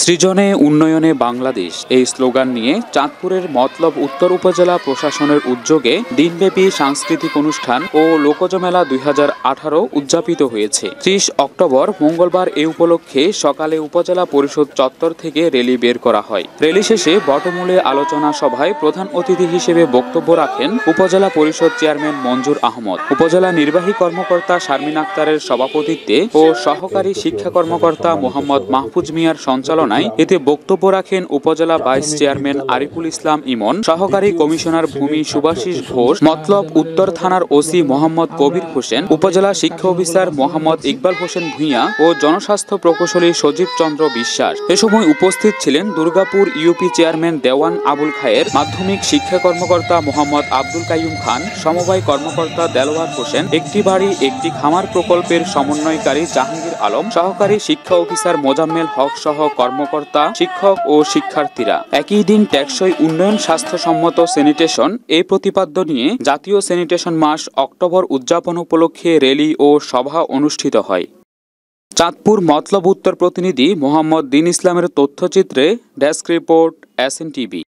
সৃজনে উন্নয়নে বাংলাদেশ এই স্লোগান নিয়ে চাঁদপুরের মতলব উত্তর উপজেলা প্রশাসনের উদ্যোগে দিনব্যাপী সাংস্কৃতিক অনুষ্ঠান ও লোকজ মেলা 2018 উদযাপিত হয়েছে। 30 অক্টোবর মঙ্গলবার এ উপলক্ষে সকালে উপজেলা পরিষদ চত্বর থেকে র্যালি বের করা হয়। র্যালি শেষে বটমূলে আলোচনা সভায় প্রধান অতিথি হিসেবে বক্তব্য রাখেন উপজেলা পরিষদ চেয়ারম্যান মঞ্জুর আহমদ। উপজেলা নির্বাহী কর্মকর্তা শারমিন আক্তারের সভাপতিত্বে ও সহকারী শিক্ষা কর্মকর্তা মোহাম্মদ মাহফুজ মিয়ার সঞ্চালনায় এতে বক্তব্য রাখেন উপজেলা ভাইস চেয়ারম্যান আরিফুল ইসলাম ইমন, সহকারী কমিশনার ভূমি সুভাষিস ঘোষ, মতলব উত্তর থানার ওসি মোহাম্মদ কবির হোসেন, উপজেলা শিক্ষা অফিসার মোহাম্মদ ইকবাল হোসেন ভূঁইয়া ও জনস্বাস্থ্য প্রকৌশলী সজীব চন্দ্র বিশ্বাস। এ সময় উপস্থিত ছিলেন দুর্গাপুর ইউপি চেয়ারম্যান দেওয়ান আবুল খায়ের, মাধ্যমিক শিক্ষা কর্মকর্তা মোহাম্মদ আব্দুল কাইয়ুম খান, সমবায় কর্মকর্তা দেলোয়ার হোসেন, একটি বাড়ি একটি খামার প্রকল্পের সমন্বয়কারী জাহাঙ্গীর আলম, সহকারী শিক্ষা অফিসার মোজাম্মেল হক সহ কর্মকর্তা, শিক্ষক ও শিক্ষার্থীরা। একই দিন টেকসই উন্নয়ন স্বাস্থ্যসম্মত স্যানিটেশন এই প্রতিপাদ্য নিয়ে জাতীয় স্যানিটেশন মাস অক্টোবর উদযাপন উপলক্ষে র্যালি ও সভা অনুষ্ঠিত হয়। চাঁদপুর মতলব উত্তর প্রতিনিধি মোহাম্মদ দিন ইসলামের তথ্যচিত্রে ডেস্ক রিপোর্ট SNTV।